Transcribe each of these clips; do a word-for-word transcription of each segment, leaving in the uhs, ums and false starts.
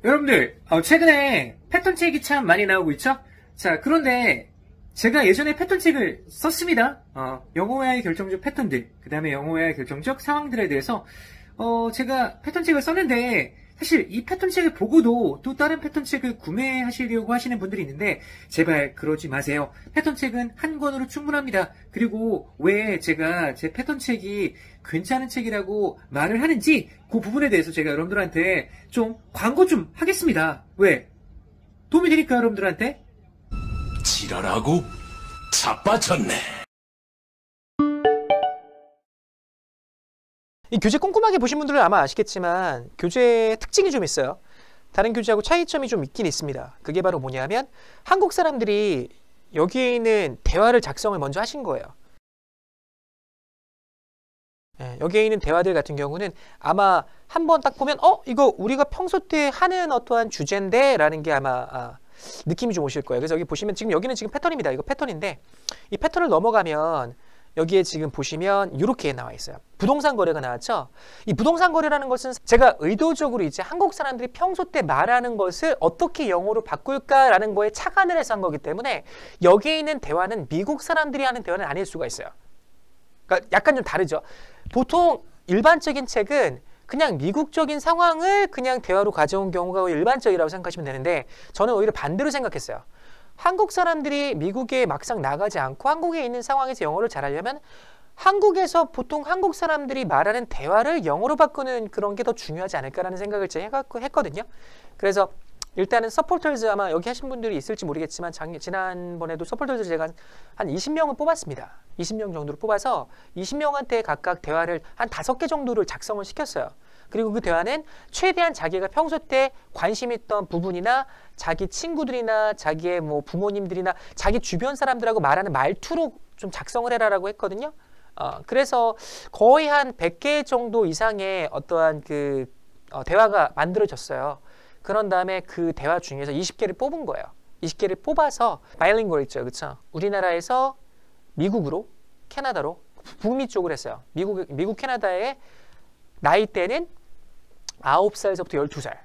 여러분들 어, 최근에 패턴책이 참 많이 나오고 있죠? 자, 그런데 제가 예전에 패턴책을 썼습니다. 어, 영어회화의 결정적 패턴들, 그 다음에 영어회화의 결정적 상황들에 대해서 어, 제가 패턴책을 썼는데 사실 이 패턴책을 보고도 또 다른 패턴책을 구매하시려고 하시는 분들이 있는데 제발 그러지 마세요. 패턴책은 한 권으로 충분합니다. 그리고 왜 제가 제 패턴책이 괜찮은 책이라고 말을 하는지 그 부분에 대해서 제가 여러분들한테 좀 광고 좀 하겠습니다. 왜? 도움이 되니까 여러분들한테. 지랄하고 자빠졌네. 이 교재 꼼꼼하게 보신 분들은 아마 아시겠지만 교재의 특징이 좀 있어요. 다른 교재하고 차이점이 좀 있긴 있습니다. 그게 바로 뭐냐면 한국 사람들이 여기에 있는 대화를 작성을 먼저 하신 거예요. 예, 여기에 있는 대화들 같은 경우는 아마 한번 딱 보면 어? 이거 우리가 평소 때 하는 어떠한 주제인데? 라는 게 아마 아, 느낌이 좀 오실 거예요. 그래서 여기 보시면 지금 여기는 지금 패턴입니다. 이거 패턴인데 이 패턴을 넘어가면 여기에 지금 보시면 이렇게 나와 있어요. 부동산 거래가 나왔죠? 이 부동산 거래라는 것은 제가 의도적으로 이제 한국 사람들이 평소 때 말하는 것을 어떻게 영어로 바꿀까라는 거에 착안을 해서 한 거기 때문에 여기에 있는 대화는 미국 사람들이 하는 대화는 아닐 수가 있어요. 그러니까 약간 좀 다르죠. 보통 일반적인 책은 그냥 미국적인 상황을 그냥 대화로 가져온 경우가 일반적이라고 생각하시면 되는데 저는 오히려 반대로 생각했어요. 한국 사람들이 미국에 막상 나가지 않고 한국에 있는 상황에서 영어를 잘하려면 한국에서 보통 한국 사람들이 말하는 대화를 영어로 바꾸는 그런 게 더 중요하지 않을까라는 생각을 제가 했거든요. 그래서 일단은 서포터즈 아마 여기 하신 분들이 있을지 모르겠지만 작, 지난번에도 서포터즈 제가 한 이십 명을 뽑았습니다. 이십 명 정도를 뽑아서 이십 명한테 각각 대화를 한 다섯 개 정도를 작성을 시켰어요. 그리고 그 대화는 최대한 자기가 평소 때 관심 있던 부분이나 자기 친구들이나 자기의 뭐 부모님들이나 자기 주변 사람들하고 말하는 말투로 좀 작성을 해라라고 했거든요. 어, 그래서 거의 한 백 개 정도 이상의 어떠한 그 어, 대화가 만들어졌어요. 그런 다음에 그 대화 중에서 이십 개를 뽑은 거예요. 이십 개를 뽑아서 바이링구얼 있죠, 그렇죠? 우리나라에서 미국으로, 캐나다로, 북미 쪽으로 했어요. 미국, 미국 캐나다의 나이대는 아홉 살서부터 열두 살.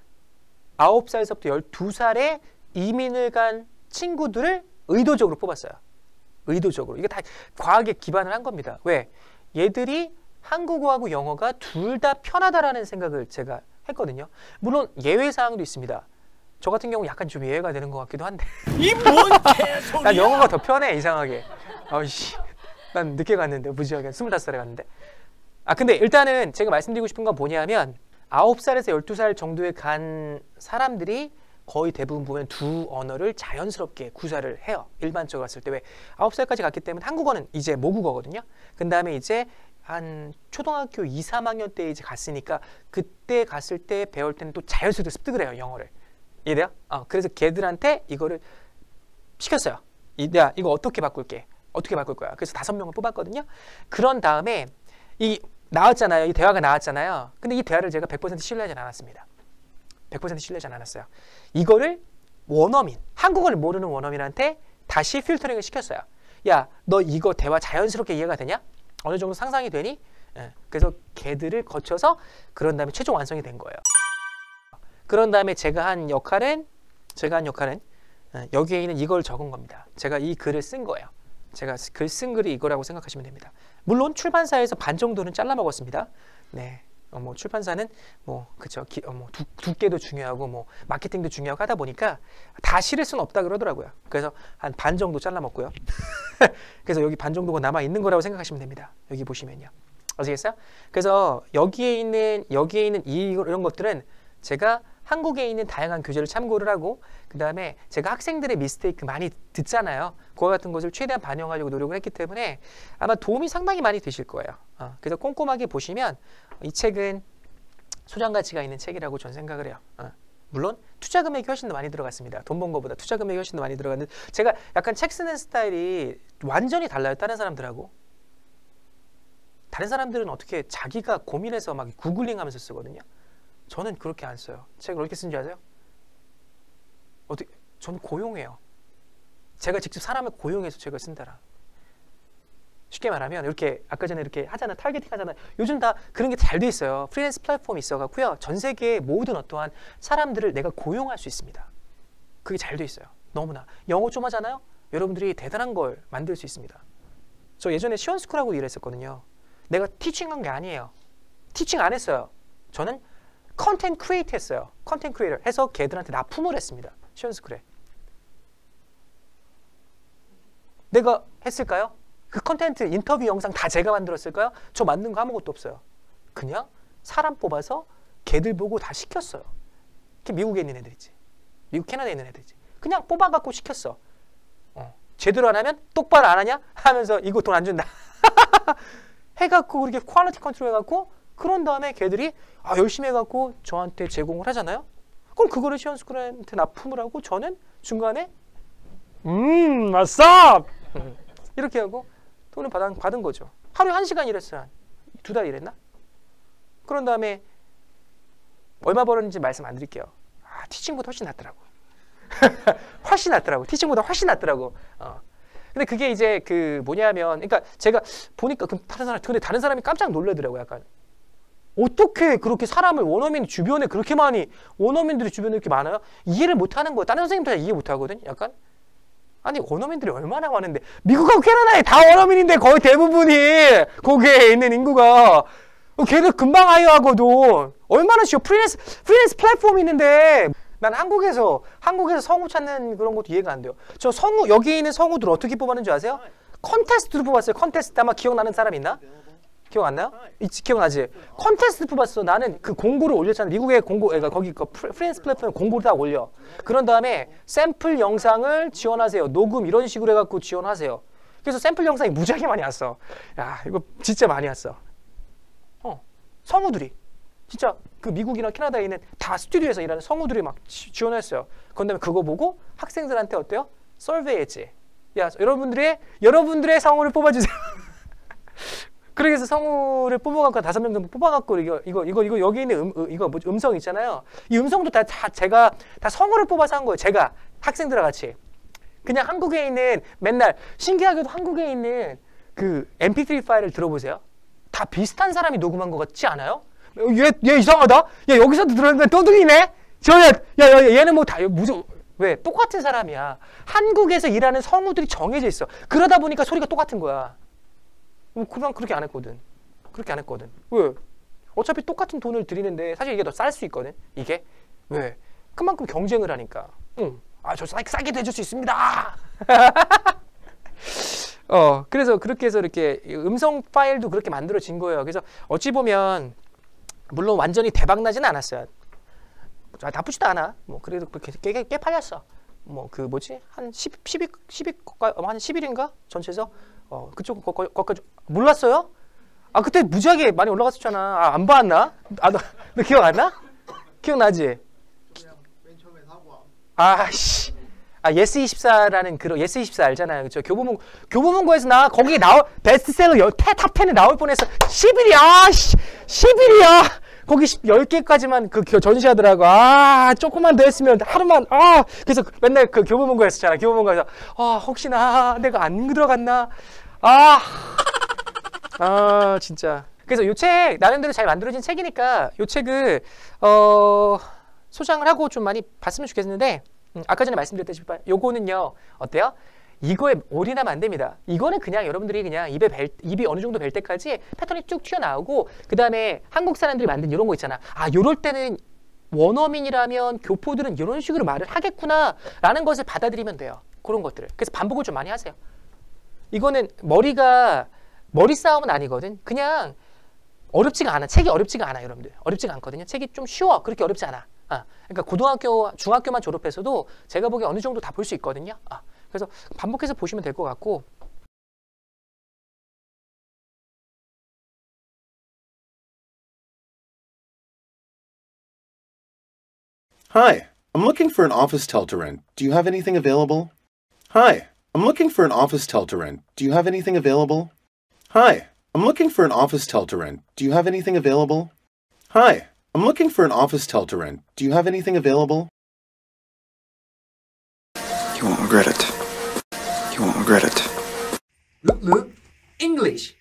아홉 살서부터 열두 살에 이민을 간 친구들을 의도적으로 뽑았어요. 의도적으로. 이게 다 과학에 기반을 한 겁니다. 왜? 얘들이 한국어하고 영어가 둘 다 편하다라는 생각을 제가 했거든요. 물론 예외사항도 있습니다. 저 같은 경우 약간 좀 예외가 되는 것 같기도 한데. 이 뭔 개소리야! 난 영어가 더 편해, 이상하게. 아이씨, 난 늦게 갔는데, 무지하게. 스물다섯 살에 갔는데. 아, 근데 일단은 제가 말씀드리고 싶은 건 뭐냐면 아홉 살에서 열두 살 정도에 간 사람들이 거의 대부분 보면 두 언어를 자연스럽게 구사를 해요. 일반적으로 갔을 때. 왜? 아홉 살까지 갔기 때문에 한국어는 이제 모국어거든요. 그 다음에 이제 한 초등학교 이, 삼 학년 때 이제 갔으니까 그때 갔을 때 배울 때는 또 자연스럽게 습득을 해요, 영어를. 이해돼요? 어, 그래서 걔들한테 이거를 시켰어요. 야, 이거 어떻게 바꿀게? 어떻게 바꿀 거야? 그래서 다섯 명을 뽑았거든요. 그런 다음에 이 나왔잖아요. 이 대화가 나왔잖아요. 근데 이 대화를 제가 백 퍼센트 신뢰하지 않았습니다. 백 퍼센트 신뢰하지 않았어요. 이거를 원어민, 한국어를 모르는 원어민한테 다시 필터링을 시켰어요. 야, 너 이거 대화 자연스럽게 이해가 되냐? 어느 정도 상상이 되니? 예, 그래서 걔들을 거쳐서 그런 다음에 최종 완성이 된 거예요. 그런 다음에 제가 한 역할은 제가 한 역할은 예, 여기에 있는 이걸 적은 겁니다. 제가 이 글을 쓴 거예요. 제가 글 쓴 글이 이거라고 생각하시면 됩니다. 물론 출판사에서 반 정도는 잘라 먹었습니다. 네, 어, 뭐 출판사는 뭐 그쵸, 기, 어, 뭐 두, 두께도 중요하고 뭐 마케팅도 중요하고 하다 보니까 다 실을 수는 없다 그러더라고요. 그래서 한 반 정도 잘라 먹고요. 그래서 여기 반 정도가 남아 있는 거라고 생각하시면 됩니다. 여기 보시면요, 아시겠어요? 그래서 여기에 있는 여기에 있는 이, 이런 것들은 제가 한국에 있는 다양한 교재를 참고를 하고 그 다음에 제가 학생들의 미스테이크 많이 듣잖아요. 그와 같은 것을 최대한 반영하려고 노력을 했기 때문에 아마 도움이 상당히 많이 되실 거예요. 어, 그래서 꼼꼼하게 보시면 이 책은 소장 가치가 있는 책이라고 저는 생각을 해요. 어, 물론 투자 금액이 훨씬 더 많이 들어갔습니다. 돈 번 거보다 투자 금액이 훨씬 더 많이 들어갔는데 제가 약간 책 쓰는 스타일이 완전히 달라요. 다른 사람들하고. 다른 사람들은 어떻게 자기가 고민해서 막 구글링 하면서 쓰거든요. 저는 그렇게 안 써요. 책을 어떻게 쓰는지 아세요? 어떻게? 저는 고용해요. 제가 직접 사람을 고용해서 책을 쓴다라. 쉽게 말하면 이렇게 아까 전에 이렇게 하잖아, 타겟팅 하잖아. 요즘 다 그런 게 잘 돼 있어요. 프리랜서 플랫폼이 있어갖고요. 전 세계 모든 어떠한 사람들을 내가 고용할 수 있습니다. 그게 잘 돼 있어요. 너무나 영어 좀 하잖아요. 여러분들이 대단한 걸 만들 수 있습니다. 저 예전에 시원스쿨하고 일했었거든요. 내가 티칭한 게 아니에요. 티칭 안 했어요. 저는 컨텐츠 크리에이터 했어요. 컨텐츠 크리에이터 해서 걔들한테 납품을 했습니다. 시원스쿨에. 내가 했을까요? 그 컨텐츠 인터뷰 영상 다 제가 만들었을까요? 저 만든 거 아무것도 없어요. 그냥 사람 뽑아서 걔들 보고 다 시켰어요. 미국에 있는 애들 있지. 미국 캐나다에 있는 애들 있지. 그냥 뽑아갖고 시켰어. 어. 제대로 안 하면 똑바로 안 하냐? 하면서 이거 돈 안 준다. 해갖고 그렇게 퀄리티 컨트롤 해갖고 그런 다음에 걔들이 아, 열심히 해갖고 저한테 제공을 하잖아요. 그럼 그거를 시원스쿨한테 납품을 하고 저는 중간에 음, 맞어! 이렇게 하고 돈을 받은, 받은 거죠. 하루에 한 시간 일했어요. 두 달 일했나? 그런 다음에 얼마 벌었는지 말씀 안 드릴게요. 아, 티칭보다 훨씬 낫더라고. 훨씬 낫더라고. 티칭보다 훨씬 낫더라고. 어. 근데 그게 이제 그 뭐냐면, 그러니까 제가 보니까 그 다른 사람, 근데 다른 사람이 깜짝 놀라더라고. 약간 어떻게 그렇게 사람을 원어민 주변에 그렇게 많이 원어민들이 주변에 이렇게 많아요? 이해를 못하는 거야. 다른 선생님들 다 이해 못하거든. 약간 아니 원어민들이 얼마나 많은데 미국하고 캐나다에 다 원어민인데 거의 대부분이 거기에 있는 인구가 걔들 금방 하이어하거든. 얼마나 쉬워. 프리랜서 프리랜서 플랫폼이 있는데 난 한국에서 한국에서 성우 찾는 그런 것도 이해가 안 돼요. 저 성우 여기 있는 성우들 어떻게 뽑았는 줄 아세요? 컨테스트로 뽑았어요. 컨테스트 아마 기억나는 사람 있나? 기억 안 나요? 있지, 기억나지? 컨테스트 뽑았어. 나는 그 공고를 올렸잖아. 미국의 공고, 그러니까 거기 그 프리랜서 플랫폼에 공고를 다 올려. 그런 다음에 샘플 영상을 지원하세요. 녹음 이런 식으로 해갖고 지원하세요. 그래서 샘플 영상이 무지하게 많이 왔어. 야, 이거 진짜 많이 왔어. 어, 성우들이. 진짜 그 미국이나 캐나다에 있는 다 스튜디오에서 일하는 성우들이 막 지, 지원했어요. 그런 다음에 그거 보고 학생들한테 어때요? 서베이했지. 야, 여러분들의, 여러분들의 성우를 뽑아주세요. 그래서 성우를 뽑아갖고 다섯 명 정도 뽑아갖고 이거 이거 이거 이거 여기 있는 음, 이거 뭐 음성 있잖아요. 이 음성도 다, 다 제가 다 성우를 뽑아서 한 거예요. 제가 학생들과 같이 그냥 한국에 있는 맨날 신기하게도 한국에 있는 그 엠피쓰리 파일을 들어보세요. 다 비슷한 사람이 녹음한 것 같지 않아요? 얘, 얘 이상하다. 야 여기서도 들었는데 떠들이네. 저야 야, 얘는 뭐 다 무슨 왜 똑같은 사람이야. 한국에서 일하는 성우들이 정해져 있어. 그러다 보니까 소리가 똑같은 거야. 그냥 그렇게 안 했거든. 그렇게 안 했거든. 왜? 어차피 똑같은 돈을 드리는데 사실 이게 더 쌀 수 있거든. 이게 왜? 그만큼 경쟁을 하니까. 응. 아, 저 싸게, 싸게 해줄 수 있습니다. 어, 그래서 그렇게 해서 이렇게 음성 파일도 그렇게 만들어진 거예요. 그래서 어찌 보면 물론 완전히 대박 나지는 않았어요. 아, 나쁘지도 않아. 뭐 그래도 그렇게 꽤, 꽤, 꽤 팔렸어. 뭐 그 뭐지 한 십, 십이, 십이, 한 십 일인가 전체에서 어 그쪽 거, 거, 거기까지 몰랐어요? 아 그때 무지하게 많이 올라갔었잖아. 아, 안 봤나? 아, 너, 너 기억 안 나? 기억나지? 맨 처음에 사고. 아씨, 아 예스 이십사라는 그런 예스 이십사 알잖아요. 그쵸? 교보문 교보문고에서 나 거기 나올 베스트셀러 탑 텐에 나올 뻔했어. 십 일이야. 십 일이야. 거기 열 개까지만 그 전시하더라고. 아, 조금만 더 했으면 하루만, 아, 그래서 맨날 그 교보문고 했었잖아. 교보문고에서, 아, 혹시나 내가 안 들어갔나? 아, 아, 진짜. 그래서 요 책, 나름대로 잘 만들어진 책이니까 요 책을, 어, 소장을 하고 좀 많이 봤으면 좋겠는데, 음, 아까 전에 말씀드렸다시피, 요거는요, 어때요? 이거에 올인하면 안 됩니다. 이거는 그냥 여러분들이 그냥 입에 벨, 입이 어느 정도 벨 때까지 패턴이 쭉 튀어나오고 그 다음에 한국 사람들이 만든 이런 거 있잖아. 아, 요럴 때는 원어민이라면 교포들은 이런 식으로 말을 하겠구나 라는 것을 받아들이면 돼요. 그런 것들을. 그래서 반복을 좀 많이 하세요. 이거는 머리가 머리 싸움은 아니거든. 그냥 어렵지가 않아. 책이 어렵지가 않아, 여러분들. 어렵지가 않거든요. 책이 좀 쉬워. 그렇게 어렵지 않아. 아, 그러니까 고등학교, 중학교만 졸업해서도 제가 보기에 어느 정도 다 볼 수 있거든요. 아, 그래서 반복해서 보시면 될 것 같고. Hi, I'm looking for an office tel to rent. Do you have anything available? Hi, I'm looking for an office tel to rent. Do you have anything available? Hi, I'm looking for an office tel to rent. Do you have anything available? Hi, I'm looking for an office tel to rent. Do you have anything available? You won't regret it. You won't regret it. Look, look. English.